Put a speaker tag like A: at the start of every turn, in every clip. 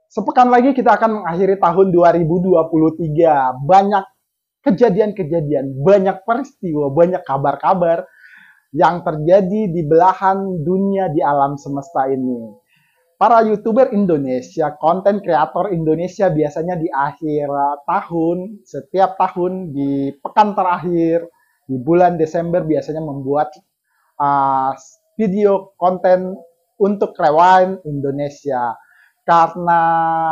A: Sepekan lagi kita akan mengakhiri tahun 2023. Banyak kejadian-kejadian, banyak peristiwa, banyak kabar-kabar yang terjadi di belahan dunia di alam semesta ini. Para YouTuber Indonesia, konten kreator Indonesia biasanya di akhir tahun, setiap tahun di pekan terakhir, di bulan Desember biasanya membuat video konten untuk Rewind Indonesia. Karena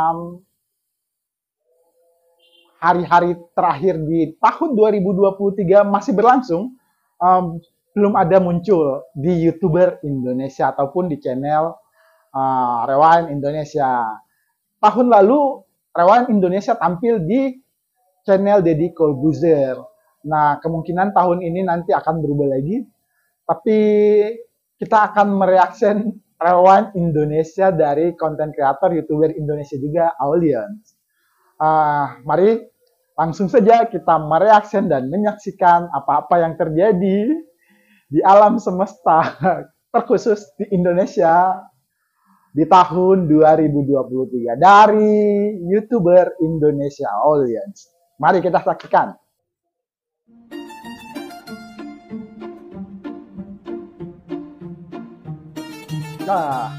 A: hari-hari terakhir di tahun 2023 masih berlangsung, belum ada muncul di YouTuber Indonesia ataupun di channel Rewind Indonesia. Tahun lalu Rewind Indonesia tampil di channel Deddy Corbuzier. Nah, kemungkinan tahun ini nanti akan berubah lagi, tapi kita akan mereaction Rewind Indonesia dari konten kreator YouTuber Indonesia juga, Audience. Mari langsung saja kita mereaction dan menyaksikan apa-apa yang terjadi di alam semesta, terkhusus di Indonesia di tahun 2023 dari YouTuber Indonesia Audience. Mari kita saksikan. Nah,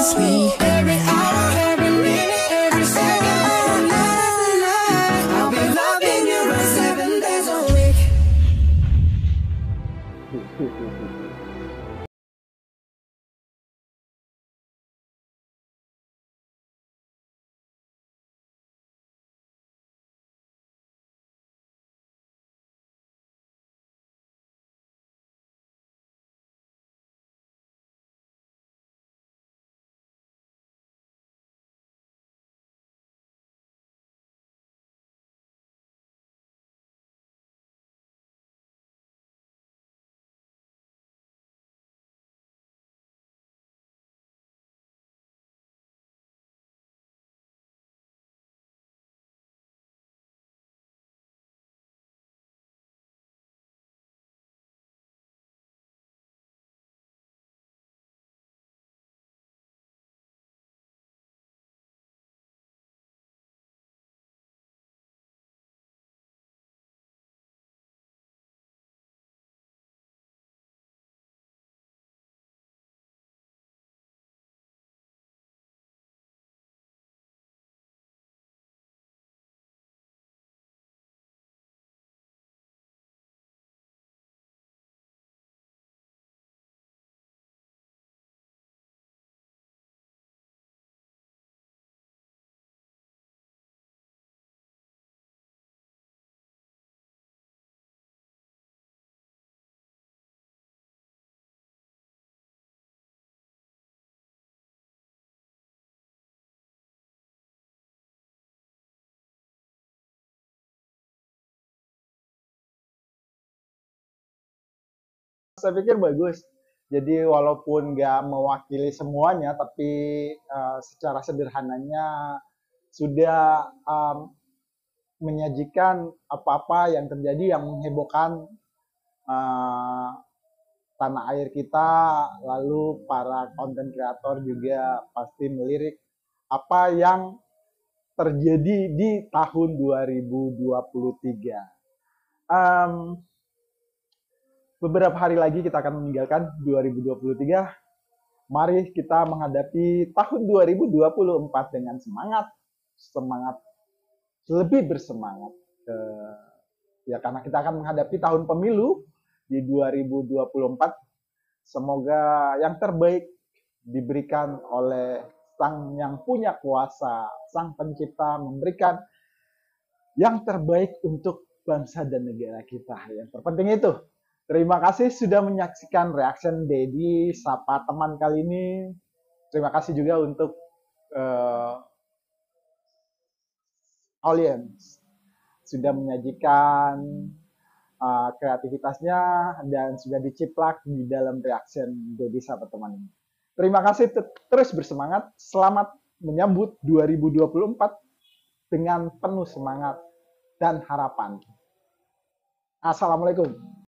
B: Every hour, every minute, every second.
A: Saya pikir bagus. Jadi walaupun nggak mewakili semuanya, tapi secara sederhananya sudah menyajikan apa-apa yang terjadi yang menghebohkan uh, tanah air kita, lalu para konten kreator juga pasti melirik apa yang terjadi di tahun 2023. Um, Beberapa hari lagi kita akan meninggalkan 2023. Mari kita menghadapi tahun 2024 dengan semangat, semangat lebih bersemangat. Ya karena kita akan menghadapi tahun pemilu di 2024. Semoga yang terbaik diberikan oleh Sang yang punya kuasa, Sang Pencipta memberikan yang terbaik untuk bangsa dan negara kita. Yang terpenting itu. Terima kasih sudah menyaksikan Reaction Dedi Sapa Teman kali ini. Terima kasih juga untuk audience sudah menyajikan kreativitasnya dan sudah diciplak di dalam Reaction Dedi Sapa Teman ini. Terima kasih, terus bersemangat. Selamat menyambut 2024 dengan penuh semangat dan harapan. Assalamualaikum.